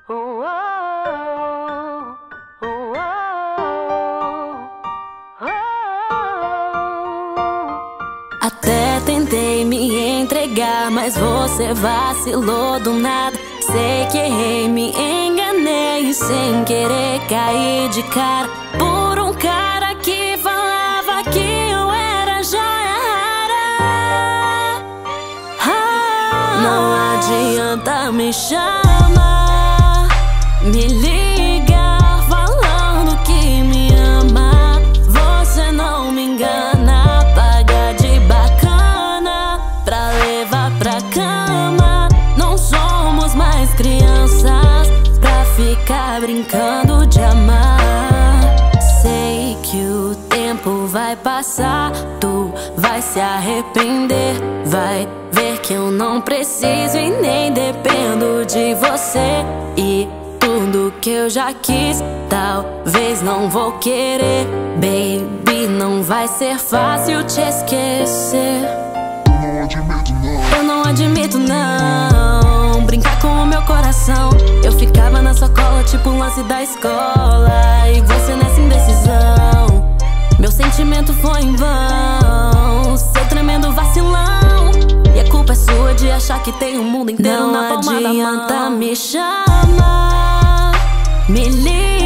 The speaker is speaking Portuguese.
Até tentei me entregar, mas você vacilou do nada. Sei que errei, me enganei sem querer cair de cara por um cara que falava que eu era joia rara. Não adianta me chamar, me ligar falando que me ama. Você não me engana, paga de bacana pra levar pra cama. Não somos mais crianças pra ficar brincando de amar. Sei que o tempo vai passar, tu vai se arrepender. Vai ver que eu não preciso e nem dependo de você. E tudo que eu já quis, talvez não vou querer. Baby, não vai ser fácil te esquecer. Eu não admito não brincar com o meu coração. Eu ficava na sua cola tipo um lance da escola, e você nessa indecisão. Meu sentimento foi em vão, seu tremendo vacilão. E a culpa é sua de achar que tem o mundo inteiro na palma da mão. Não adianta me chamar, me liga